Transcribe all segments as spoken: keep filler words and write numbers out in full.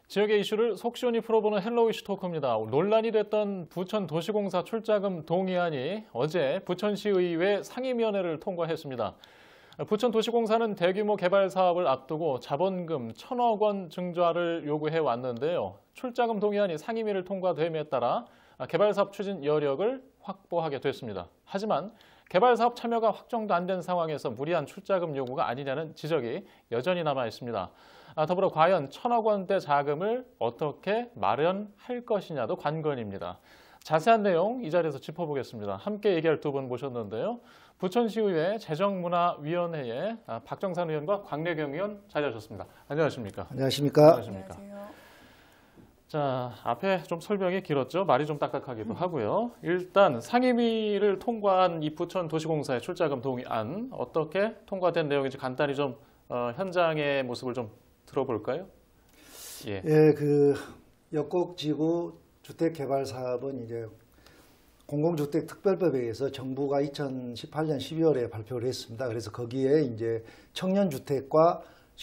지역의 이슈를 속 시원히 풀어보는 헬로우 이슈 토크입니다. 논란이 됐던 부천 도시공사 출자금 동의안이 어제 부천시의회 상임위원회를 통과했습니다. 부천 도시공사는 대규모 개발 사업을 앞두고 자본금 천억 원 증자를 요구해 왔는데요. 출자금 동의안이 상임위를 통과됨에 따라 개발 사업 추진 여력을 확보하게 됐습니다. 하지만 개발 사업 참여가 확정도 안 된 상황에서 무리한 출자금 요구가 아니냐는 지적이 여전히 남아 있습니다. 더불어 과연 천억 원대 자금을 어떻게 마련할 것이냐도 관건입니다. 자세한 내용 이 자리에서 짚어보겠습니다. 함께 얘기할 두 분 모셨는데요. 부천시의회 재정문화위원회의 박정산 의원과 광래경 의원 자리하셨습니다. 안녕하십니까? 안녕하십니까? 안녕하십니까? 안녕하세요. 자, 앞에 좀 설명이 길었죠. 말이 좀 딱딱하기도 하고요. 일단 상임위를 통과한 이 부천 도시공사의 출자금 동의안 어떻게 통과된 내용인지 간단히 좀 어, 현장의 모습을 좀 들어볼까요? 예, 예 그 역곡지구 주택개발 사업은 이제 공공주택특별법에 의해서 정부가 이천십팔 년 십이월에 발표를 했습니다. 그래서 거기에 이제 청년주택과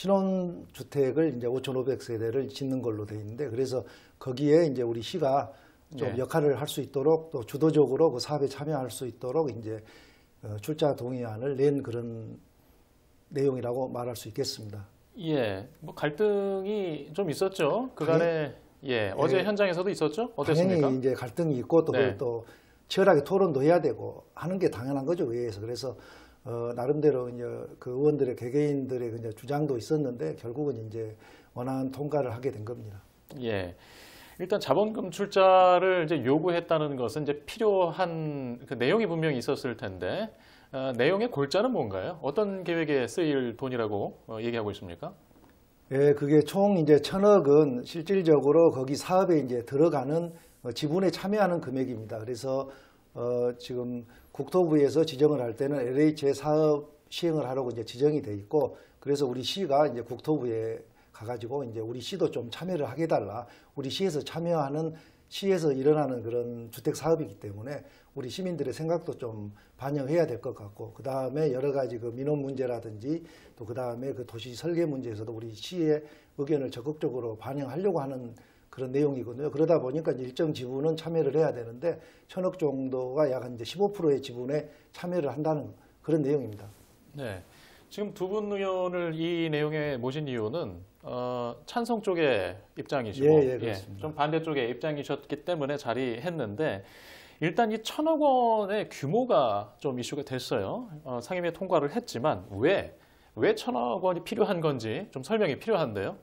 신혼주택을 이제 오천오백 세대를 짓는 걸로 돼 있는데, 그래서 거기에 이제 우리 시가 좀 네. 역할을 할 수 있도록 또 주도적으로 그 사업에 참여할 수 있도록 이제 출자 동의안을 낸 그런 내용이라고 말할 수 있겠습니다. 예, 뭐 갈등이 좀 있었죠. 그간에 예, 어제 예, 현장에서도 있었죠. 어땠습니까? 당연히 이제 갈등이 있고 또, 네. 또 치열하게 토론도 해야 되고 하는 게 당연한 거죠, 의회에서. 그래서 어, 나름대로 이제 그 의원들의 개개인들의 이제 주장도 있었는데 결국은 이제 원안한 통과를 하게 된 겁니다. 예. 일단 자본금 출자를 이제 요구했다는 것은 이제 필요한 그 내용이 분명히 있었을 텐데 어, 내용의 골자는 뭔가요? 어떤 계획에 쓰일 돈이라고 어, 얘기하고 있습니까? 예, 그게 총 이제 천억은 실질적으로 거기 사업에 이제 들어가는 어, 지분에 참여하는 금액입니다. 그래서 어, 지금 국토부에서 지정을 할 때는 엘에이치의 사업 시행을 하라고 이제 지정이 돼 있고, 그래서 우리 시가 이제 국토부에 가가지고 이제 우리 시도 좀 참여를 하게 해달라. 우리 시에서 참여하는 시에서 일어나는 그런 주택 사업이기 때문에 우리 시민들의 생각도 좀 반영해야 될 것 같고, 그 다음에 여러 가지 그 민원 문제라든지 또 그 다음에 그 도시 설계 문제에서도 우리 시의 의견을 적극적으로 반영하려고 하는 그런 내용이거든요. 그러다 보니까 일정 지분은 참여를 해야 되는데 천억 정도가 약 이제 십오 퍼센트의 지분에 참여를 한다는 그런 내용입니다. 네. 지금 두 분 의원을 이 내용에 모신 이유는 어, 찬성 쪽의 입장이시고 예, 예, 그렇습니다. 예, 좀 반대 쪽의 입장이셨기 때문에 자리했는데 일단 이 천억 원의 규모가 좀 이슈가 됐어요. 어, 상임위에 통과를 했지만 왜, 왜 천억 원이 필요한 건지 좀 설명이 필요한데요.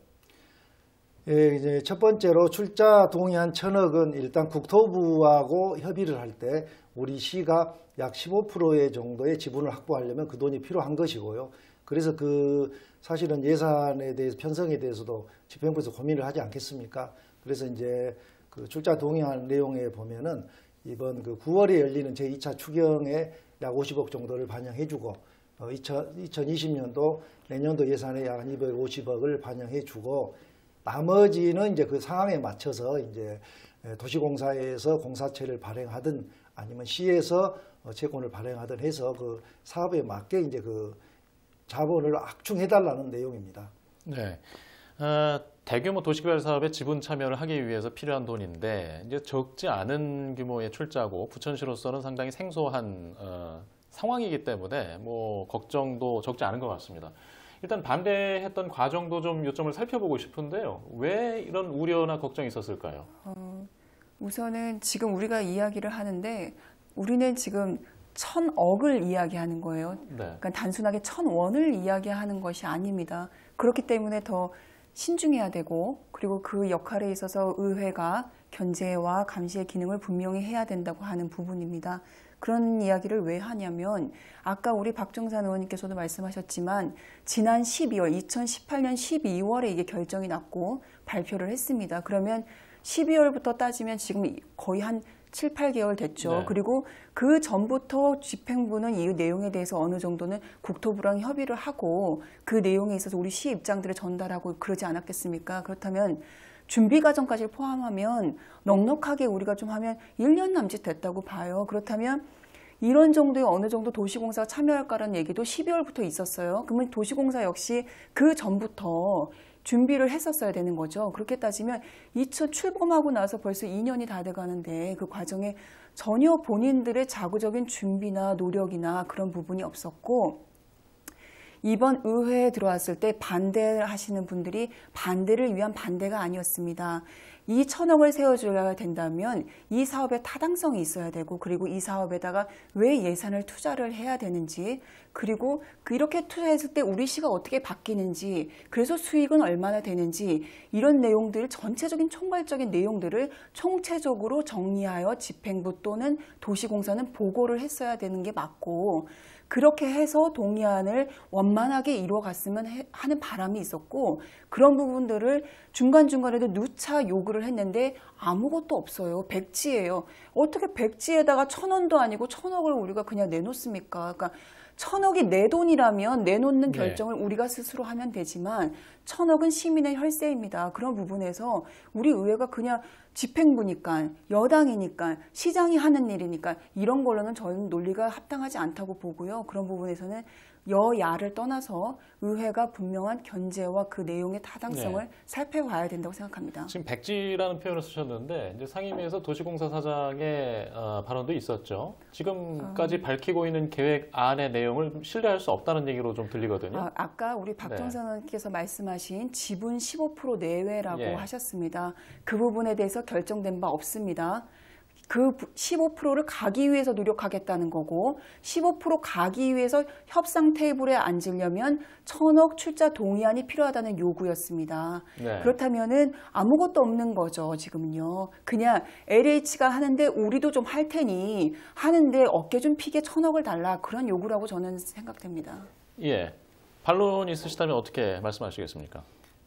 예, 이제 첫 번째로 출자 동의안 천억은 일단 국토부하고 협의를 할 때 우리 시가 약 십오 퍼센트 정도의 지분을 확보하려면 그 돈이 필요한 것이고요. 그래서 그 사실은 예산에 대해서 편성에 대해서도 집행부에서 고민을 하지 않겠습니까? 그래서 이제 그 출자 동의안 내용에 보면은 이번 그 구월에 열리는 제이 차 추경에 약 오십억 정도를 반영해주고 어, 이천이십 년도 내년도 예산에 약 이백오십억을 반영해주고 나머지는 이제 그 상황에 맞춰서 이제 도시공사에서 공사채를 발행하든 아니면 시에서 채권을 발행하든 해서 그 사업에 맞게 이제 그 자본을 확충해달라는 내용입니다. 네. 어, 대규모 도시개발 사업에 지분 참여를 하기 위해서 필요한 돈인데 이제 적지 않은 규모의 출자고 부천시로서는 상당히 생소한 어, 상황이기 때문에 뭐 걱정도 적지 않은 것 같습니다. 일단 반대했던 과정도 좀 요점을 살펴보고 싶은데요. 왜 이런 우려나 걱정이 있었을까요? 어, 우선은 지금 우리가 이야기를 하는데 우리는 지금 천억을 이야기하는 거예요. 네. 그러니까 단순하게 천원을 이야기하는 것이 아닙니다. 그렇기 때문에 더 신중해야 되고, 그리고 그 역할에 있어서 의회가 견제와 감시의 기능을 분명히 해야 된다고 하는 부분입니다. 그런 이야기를 왜 하냐면 아까 우리 박정산 의원님께서도 말씀하셨지만 지난 십이월, 이천십팔 년 십이월에 이게 결정이 났고 발표를 했습니다. 그러면 십이월부터 따지면 지금 거의 한 칠, 팔 개월 됐죠. 네. 그리고 그 전부터 집행부는 이 내용에 대해서 어느 정도는 국토부랑 협의를 하고 그 내용에 있어서 우리 시 입장들을 전달하고 그러지 않았겠습니까? 그렇다면 준비 과정까지 포함하면 넉넉하게 우리가 좀 하면 일 년 남짓 됐다고 봐요. 그렇다면 이런 정도의 어느 정도 도시공사가 참여할까라는 얘기도 십이월부터 있었어요. 그러면 도시공사 역시 그 전부터 준비를 했었어야 되는 거죠. 그렇게 따지면 이천 출범하고 나서 벌써 이 년이 다 돼가는데 그 과정에 전혀 본인들의 자구적인 준비나 노력이나 그런 부분이 없었고, 이번 의회에 들어왔을 때 반대하시는 분들이 반대를 위한 반대가 아니었습니다. 이 천억을 세워줘야 된다면 이 사업에 타당성이 있어야 되고, 그리고 이 사업에다가 왜 예산을 투자를 해야 되는지, 그리고 이렇게 투자했을 때 우리 시가 어떻게 바뀌는지, 그래서 수익은 얼마나 되는지, 이런 내용들, 전체적인 총괄적인 내용들을 총체적으로 정리하여 집행부 또는 도시공사는 보고를 했어야 되는 게 맞고, 그렇게 해서 동의안을 원만하게 이루어갔으면 해, 하는 바람이 있었고, 그런 부분들을 중간중간에도 누차 요구를 했는데 아무것도 없어요. 백지예요. 어떻게 백지에다가 천 원도 아니고 천억을 우리가 그냥 내놓습니까? 그러니까 천억이 내 돈이라면 내놓는 결정을 네. 우리가 스스로 하면 되지만 천억은 시민의 혈세입니다. 그런 부분에서 우리 의회가 그냥 집행부니까, 여당이니까, 시장이 하는 일이니까 이런 걸로는 저는 논리가 합당하지 않다고 보고요. 그런 부분에서는 여야를 떠나서 의회가 분명한 견제와 그 내용의 타당성을 네. 살펴봐야 된다고 생각합니다. 지금 백지라는 표현을 쓰셨는데 이제 상임위에서 도시공사 사장의 어, 발언도 있었죠. 지금까지 음. 밝히고 있는 계획안의 내용을 신뢰할 수 없다는 얘기로 좀 들리거든요. 아, 아까 우리 박정선 의원께서 네. 말씀하신 지분 십오 퍼센트 내외라고 예. 하셨습니다. 그 부분에 대해서 결정된 바 없습니다. 그 십오 퍼센트를 가기 위해서 노력하겠다는 거고, 십오 퍼센트 가기 위해서 협상 테이블에 앉으려면 천억 출자 동의안이 필요하다는 요구였습니다. 네. 그렇다면은 아무것도 없는 거죠, 지금은요. 그냥 엘에이치가 하는데 우리도 좀 할 테니 하는데 어깨 좀 피게 천억을 달라, 그런 요구라고 저는 생각됩니다. 예. 반론이 있으시다면 어떻게 말씀하시겠습니까?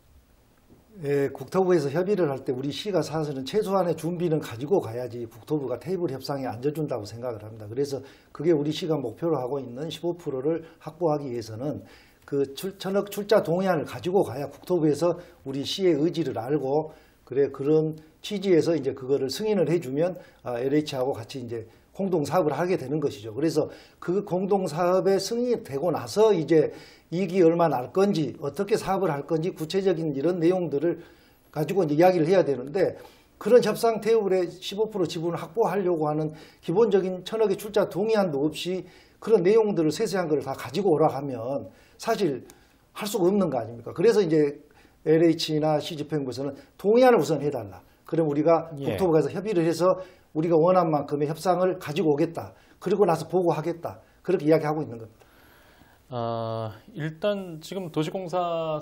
예, 국토부에서 협의를 할 때 우리 시가 사실은 최소한의 준비는 가지고 가야지 국토부가 테이블 협상에 앉아준다고 생각을 합니다. 그래서 그게 우리 시가 목표로 하고 있는 십오 퍼센트를 확보하기 위해서는 그 출, 천억 출자 동의안을 가지고 가야 국토부에서 우리 시의 의지를 알고, 그래 그런 취지에서 이제 그거를 승인을 해주면 아, 엘에이치하고 같이 이제 공동 사업을 하게 되는 것이죠. 그래서 그 공동 사업에 승인이 되고 나서 이제 이익이 얼마 날 건지, 어떻게 사업을 할 건지 구체적인 이런 내용들을 가지고 이제 이야기를 해야 되는데, 그런 협상 테이블에 십오 퍼센트 지분을 확보하려고 하는 기본적인 천억의 출자 동의안도 없이 그런 내용들을 세세한 걸 다 가지고 오라 하면 사실 할 수가 없는 거 아닙니까? 그래서 이제 엘에이치나 시집행부에서는 동의안을 우선 해달라. 그럼 우리가 예. 국토부에서 협의를 해서 우리가 원한 만큼의 협상을 가지고 오겠다. 그리고 나서 보고하겠다. 그렇게 이야기하고 있는 겁니다. 어, 일단 지금 도시공사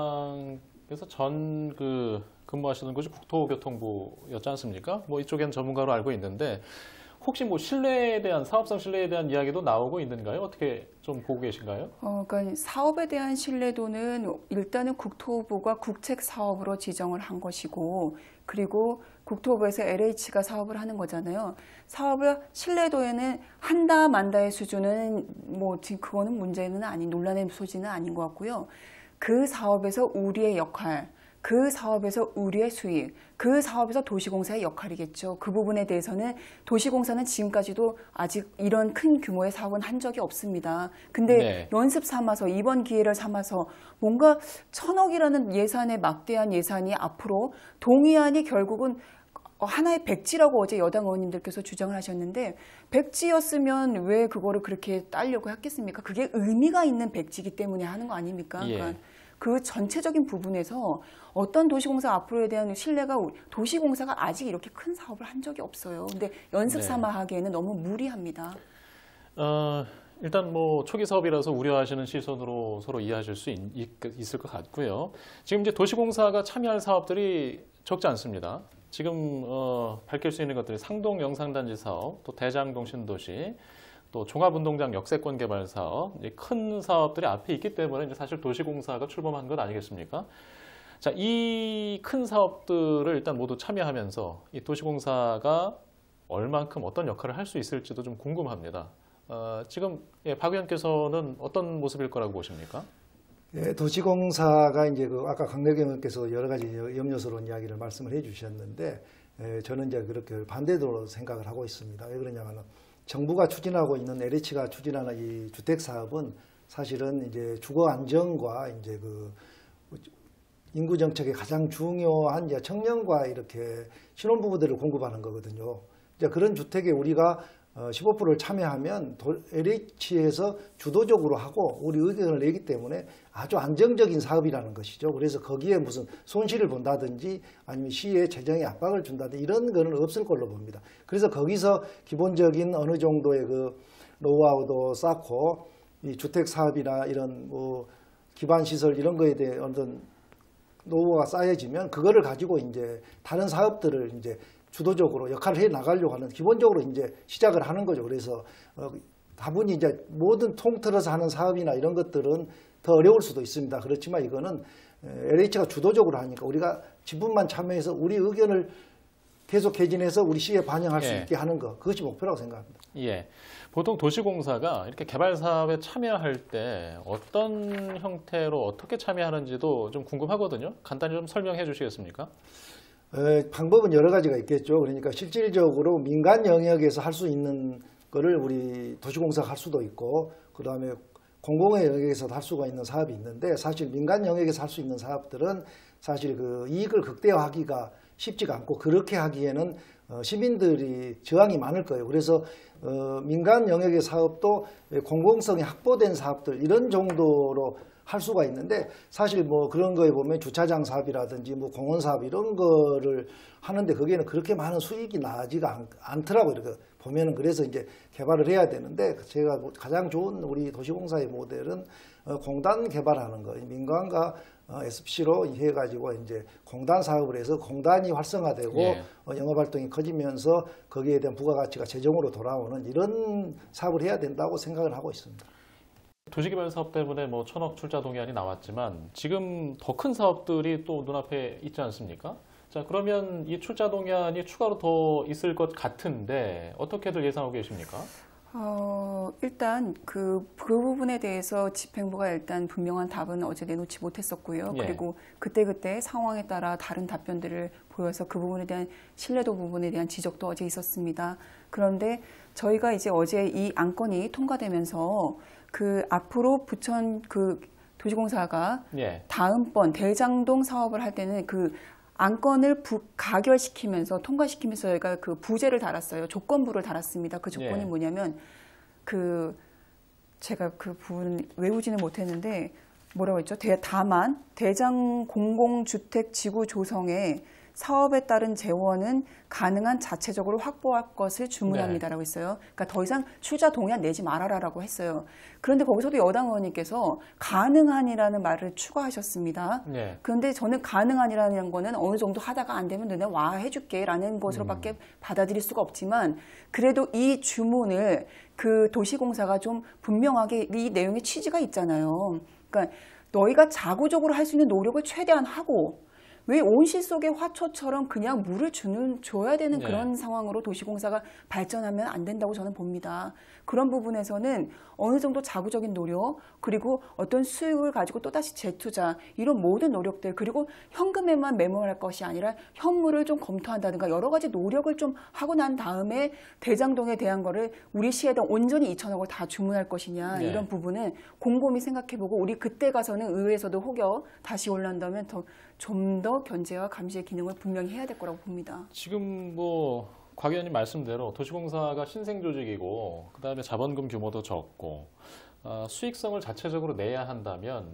사장께서 전 그 근무하시는 곳이 국토교통부였지 않습니까? 뭐 이쪽엔 전문가로 알고 있는데 혹시 뭐 신뢰에 대한, 사업성 신뢰에 대한 이야기도 나오고 있는가요? 어떻게 좀 보고 계신가요? 어, 그러니까 사업에 대한 신뢰도는 일단은 국토부가 국책 사업으로 지정을 한 것이고, 그리고 국토부에서 엘에이치가 사업을 하는 거잖아요. 사업의 신뢰도에는 한다 만다의 수준은 뭐 지금 그거는 문제는 아닌, 논란의 소지는 아닌 것 같고요. 그 사업에서 우리의 역할, 그 사업에서 우리의 수익, 그 사업에서 도시공사의 역할이겠죠. 그 부분에 대해서는 도시공사는 지금까지도 아직 이런 큰 규모의 사업은 한 적이 없습니다. 근데 네. 연습 삼아서, 이번 기회를 삼아서 뭔가 천억이라는 예산의 막대한 예산이 앞으로 동의안이 결국은 하나의 백지라고 어제 여당 의원님들께서 주장을 하셨는데, 백지였으면 왜 그거를 그렇게 따려고 했겠습니까? 그게 의미가 있는 백지이기 때문에 하는 거 아닙니까? 예. 그러니까 그 전체적인 부분에서 어떤 도시공사 앞으로에 대한 신뢰가, 도시공사가 아직 이렇게 큰 사업을 한 적이 없어요. 근데 연습 삼아 하기에는 너무 무리합니다. 어, 일단 뭐 초기 사업이라서 우려하시는 시선으로 서로 이해하실 수 있, 있을 것 같고요. 지금 이제 도시공사가 참여할 사업들이 적지 않습니다. 지금 어, 밝힐 수 있는 것들이 상동 영상단지 사업, 또 대장동 신도시, 또 종합운동장 역세권 개발 사업, 큰 사업들이 앞에 있기 때문에 이제 사실 도시공사가 출범한 것 아니겠습니까? 자, 이 큰 사업들을 일단 모두 참여하면서 이 도시공사가 얼만큼 어떤 역할을 할 수 있을지도 좀 궁금합니다. 어, 지금 예, 박 의원께서는 어떤 모습일 거라고 보십니까? 예, 도시공사가 이제 그 아까 강대경 의원께서 여러 가지 염려스러운 이야기를 말씀을 해주셨는데, 예, 저는 이제 그렇게 반대로 생각을 하고 있습니다. 왜 그러냐면은 정부가 추진하고 있는 엘에이치가 추진하는 이 주택 사업은 사실은 이제 주거 안정과 이제 그 인구 정책의 가장 중요한 이제 청년과 이렇게 신혼부부들을 공급하는 거거든요. 이제 그런 주택에 우리가 십오 퍼센트를 참여하면 엘에이치에서 주도적으로 하고 우리 의견을 내기 때문에 아주 안정적인 사업이라는 것이죠. 그래서 거기에 무슨 손실을 본다든지 아니면 시에 재정에 압박을 준다든지 이런 거는 없을 걸로 봅니다. 그래서 거기서 기본적인 어느 정도의 그 노하우도 쌓고 이 주택 사업이나 이런 뭐 기반 시설 이런 거에 대해 어떤 노하우가 쌓여지면 그거를 가지고 이제 다른 사업들을 이제 주도적으로 역할을 해 나가려고 하는 기본적으로 이제 시작을 하는 거죠. 그래서 어, 다분히 이제 모든 통틀어서 하는 사업이나 이런 것들은 더 어려울 수도 있습니다. 그렇지만 이거는 엘에이치가 주도적으로 하니까 우리가 지분만 참여해서 우리 의견을 계속 개진해서 우리 시에 반영할 수 예. 있게 하는 것, 그것이 목표라고 생각합니다. 예. 보통 도시공사가 이렇게 개발 사업에 참여할 때 어떤 형태로 어떻게 참여하는지도 좀 궁금하거든요. 간단히 좀 설명해 주시겠습니까? 에, 방법은 여러 가지가 있겠죠. 그러니까 실질적으로 민간 영역에서 할 수 있는 거를 우리 도시공사가 할 수도 있고, 그 다음에 공공의 영역에서도 할 수가 있는 사업이 있는데, 사실 민간 영역에서 할 수 있는 사업들은 사실 그 이익을 극대화하기가 쉽지가 않고, 그렇게 하기에는 어, 시민들이 저항이 많을 거예요. 그래서 어, 민간 영역의 사업도 공공성이 확보된 사업들 이런 정도로 할 수가 있는데, 사실 뭐 그런 거에 보면 주차장 사업이라든지 뭐 공원 사업 이런 거를 하는데 거기에는 그렇게 많은 수익이 나지가 않, 않더라고요. 이렇게 보면은. 그래서 이제 개발을 해야 되는데, 제가 가장 좋은 우리 도시공사의 모델은 어, 공단 개발하는 거, 민간과 어, 에스피씨로 해가지고 이제 공단 사업을 해서 공단이 활성화되고 예. 어, 영업 활동이 커지면서 거기에 대한 부가가치가 재정으로 돌아오는 이런 사업을 해야 된다고 생각을 하고 있습니다. 도시개발 사업 때문에 뭐 천억 출자 동의안이 나왔지만 지금 더 큰 사업들이 또 눈앞에 있지 않습니까? 자, 그러면 이 출자 동의안이 추가로 더 있을 것 같은데 어떻게들 예상하고 계십니까? 어, 일단 그, 그 부분에 대해서 집행부가 일단 분명한 답은 어제 내놓지 못했었고요. 예. 그리고 그때그때 상황에 따라 다른 답변들을 보여서 그 부분에 대한 신뢰도 부분에 대한 지적도 어제 있었습니다. 그런데 저희가 이제 어제 이 안건이 통과되면서 그 앞으로 부천 그 도시공사가 예. 다음번 대장동 사업을 할 때는 그 안건을 부, 가결시키면서 통과시키면서 저희가 그 부제를 달았어요. 조건부를 달았습니다. 그 조건이 예. 뭐냐면 그 제가 그 부분 외우지는 못했는데 뭐라고 했죠? 대, 다만 대장 공공주택 지구 조성에 사업에 따른 재원은 가능한 자체적으로 확보할 것을 주문합니다라고 했어요. 그러니까 더 이상 출자 동의안 내지 말아라라고 했어요. 그런데 거기서도 여당 의원님께서 가능한이라는 말을 추가하셨습니다. 네. 그런데 저는 가능한이라는 거는 어느 정도 하다가 안 되면 너네 와 해줄게라는 것으로밖에 음. 받아들일 수가 없지만, 그래도 이 주문을 그 도시공사가 좀 분명하게 이 내용의 취지가 있잖아요. 그러니까 너희가 자구적으로 할 수 있는 노력을 최대한 하고, 왜 온실 속의 화초처럼 그냥 물을 주는, 줘야 되는 네. 그런 상황으로 도시공사가 발전하면 안 된다고 저는 봅니다. 그런 부분에서는 어느 정도 자구적인 노력, 그리고 어떤 수익을 가지고 또다시 재투자, 이런 모든 노력들, 그리고 현금에만 매몰할 것이 아니라 현물을 좀 검토한다든가 여러 가지 노력을 좀 하고 난 다음에 대장동에 대한 거를 우리 시에다 온전히 이천억을 다 주문할 것이냐, 네. 이런 부분은 곰곰이 생각해보고, 우리 그때 가서는 의회에서도 혹여 다시 올라온다면 더 좀 더 견제와 감시의 기능을 분명히 해야 될 거라고 봅니다. 지금 뭐 곽 의원님 말씀대로 도시공사가 신생 조직이고 그다음에 자본금 규모도 적고 어, 수익성을 자체적으로 내야 한다면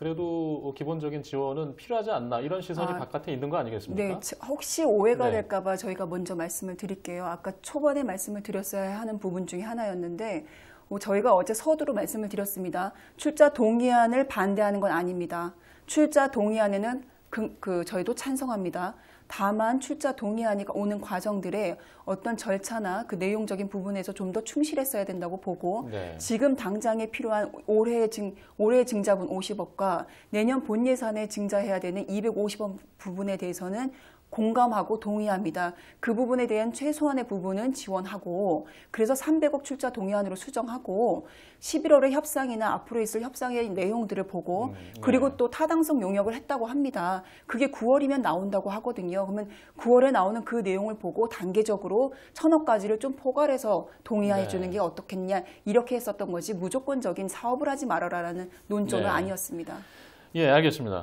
그래도 기본적인 지원은 필요하지 않나, 이런 시선이 아, 바깥에 있는 거 아니겠습니까? 네, 혹시 오해가 네. 될까 봐 저희가 먼저 말씀을 드릴게요. 아까 초반에 말씀을 드렸어야 하는 부분 중에 하나였는데, 저희가 어제 서두로 말씀을 드렸습니다. 출자 동의안을 반대하는 건 아닙니다. 출자 동의안에는 그, 그 저희도 찬성합니다. 다만 출자 동의안이 오는 과정들에 어떤 절차나 그 내용적인 부분에서 좀 더 충실했어야 된다고 보고, 네. 지금 당장에 필요한 올해 증, 올해 증자분 오십억과 내년 본 예산에 증자해야 되는 이백오십억 부분에 대해서는 공감하고 동의합니다. 그 부분에 대한 최소한의 부분은 지원하고, 그래서 삼백억 출자 동의안으로 수정하고 십일월에 협상이나 앞으로 있을 협상의 내용들을 보고 음, 네. 그리고 또 타당성 용역을 했다고 합니다. 그게 구월이면 나온다고 하거든요. 그러면 구월에 나오는 그 내용을 보고 단계적으로 천억까지를 좀 포괄해서 동의해 네. 주는 게 어떻겠냐, 이렇게 했었던 거지 무조건적인 사업을 하지 말아라라는 논조는 네. 아니었습니다. 예, 알겠습니다.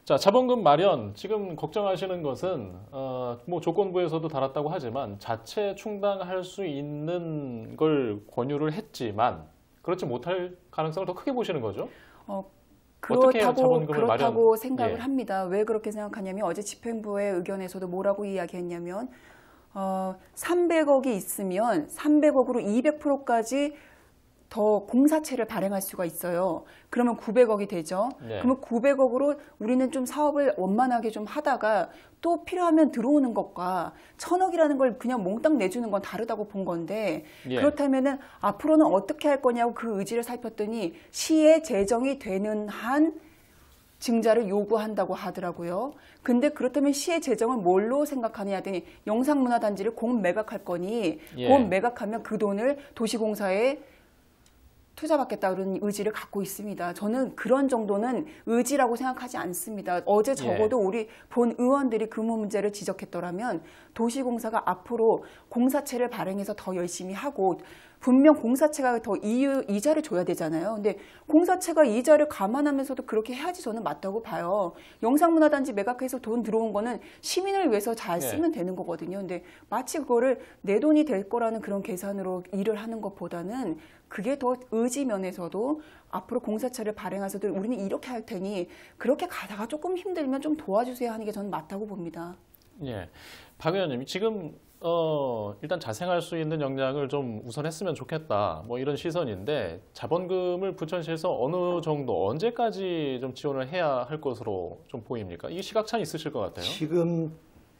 자, 자본금 마련 지금 걱정하시는 것은 어, 뭐 조건부에서도 달았다고 하지만 자체 충당할 수 있는 걸 권유를 했지만 그렇지 못할 가능성을 더 크게 보시는 거죠? 어, 어떻게 그렇다고 자본금을 그렇다고 마련... 생각을 예. 합니다. 왜 그렇게 생각하냐면 어제 집행부의 의견에서도 뭐라고 이야기했냐면 어, 삼백억이 있으면 삼백억으로 이백 퍼센트까지 더 공사채를 발행할 수가 있어요. 그러면 구백억이 되죠. 네. 그러면 구백억으로 우리는 좀 사업을 원만하게 좀 하다가 또 필요하면 들어오는 것과 천억이라는 걸 그냥 몽땅 내주는 건 다르다고 본 건데 예. 그렇다면은 앞으로는 어떻게 할 거냐고 그 의지를 살폈더니 시의 재정이 되는 한 증자를 요구한다고 하더라고요. 근데 그렇다면 시의 재정을 뭘로 생각하느냐 하더니 영상문화단지를 공 매각할 거니 예. 공 매각하면 그 돈을 도시공사에 투자받겠다 그런 의지를 갖고 있습니다. 저는 그런 정도는 의지라고 생각하지 않습니다. 어제 적어도 예. 우리 본 의원들이 그 문제를 지적했더라면 도시공사가 앞으로 공사채를 발행해서 더 열심히 하고 분명 공사채가 더 이유, 이자를 줘야 되잖아요. 근데 공사채가 이자를 감안하면서도 그렇게 해야지 저는 맞다고 봐요. 영상문화단지 매각해서 돈 들어온 거는 시민을 위해서 잘 쓰면 네. 되는 거거든요. 근데 마치 그거를 내 돈이 될 거라는 그런 계산으로 일을 하는 것보다는 그게 더 의지 면에서도 앞으로 공사채를 발행해서도 우리는 이렇게 할 테니 그렇게 가다가 조금 힘들면 좀 도와주세요 하는 게 저는 맞다고 봅니다. 예, 박 의원님 지금 어, 일단 자생할 수 있는 역량을 좀 우선했으면 좋겠다. 뭐 이런 시선인데 자본금을 부천시에서 어느 정도 언제까지 좀 지원을 해야 할 것으로 좀 보입니까? 이 시각차는 있으실 것 같아요. 지금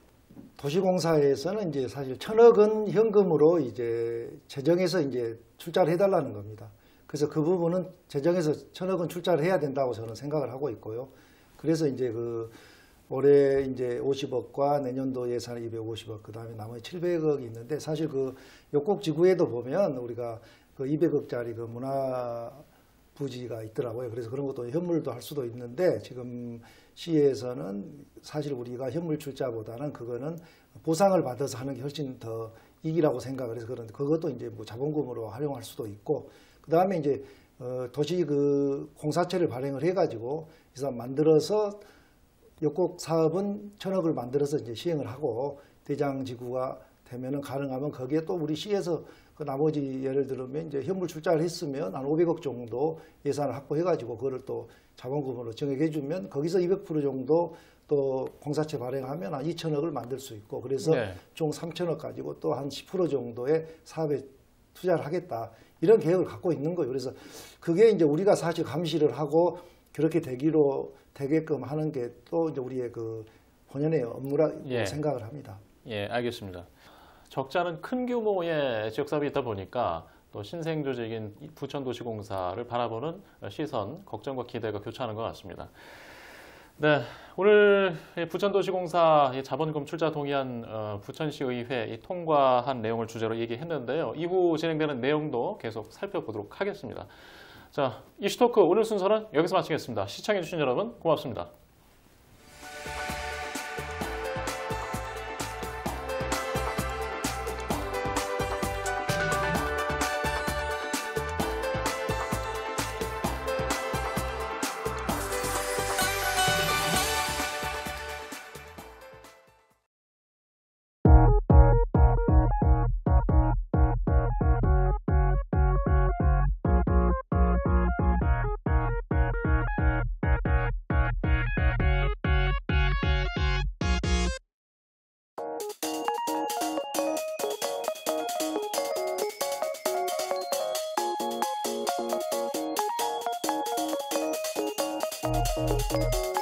도시공사에서는 이제 사실 천억 원 현금으로 이제 재정에서 이제 출자를 해달라는 겁니다. 그래서 그 부분은 재정에서 천억 원 출자를 해야 된다고 저는 생각을 하고 있고요. 그래서 이제 그 올해 이제 오십억과 내년도 예산 이백오십억, 그 다음에 나머지 칠백억이 있는데 사실 그 역곡지구에도 보면 우리가 그 이백억짜리 그 문화 부지가 있더라고요. 그래서 그런 것도 현물도 할 수도 있는데 지금 시에서는 사실 우리가 현물 출자보다는 그거는 보상을 받아서 하는 게 훨씬 더 이익이라고 생각을 해서 그런데 그것도 이제 뭐 자본금으로 활용할 수도 있고 그 다음에 이제 어 도시 그 공사채를 발행을 해가지고 그래서 만들어서 역곡 사업은 천억을 만들어서 이제 시행을 하고 대장지구가 되면은 가능하면 거기에 또 우리 시에서 그 나머지 예를 들면 이제 현물 출자를 했으면 한 오백억 정도 예산을 확보해가지고 그거를 또 자본금으로 증액해주면 거기서 이백 퍼센트 정도 또 공사채 발행하면 한 이천억을 만들 수 있고 그래서 네. 총 삼천억 가지고 또 한 십 퍼센트 정도의 사업에 투자를 하겠다 이런 계획을 갖고 있는 거예요. 그래서 그게 이제 우리가 사실 감시를 하고 그렇게 되기로 되게끔 하는 게 또 이제 우리의 그 본연의 업무라고 예. 생각을 합니다. 예, 알겠습니다. 적잖은 큰 규모의 지역사업이 있다 보니까 또 신생조직인 부천도시공사를 바라보는 시선, 걱정과 기대가 교차하는 것 같습니다. 네, 오늘 부천도시공사 자본금 출자 동의안 부천시의회 통과한 내용을 주제로 얘기했는데요. 이후 진행되는 내용도 계속 살펴보도록 하겠습니다. 자, 이슈토크 오늘 순서는 여기서 마치겠습니다. 시청해주신 여러분 고맙습니다. Thank you.